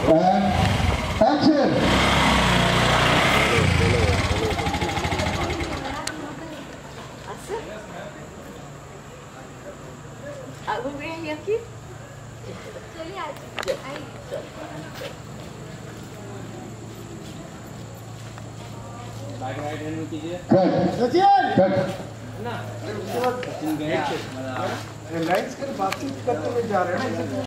Action. Back right hand में कीजिए। Cut ना लाइन्स कर बातचीत करते हुए जा रहे हैं ना।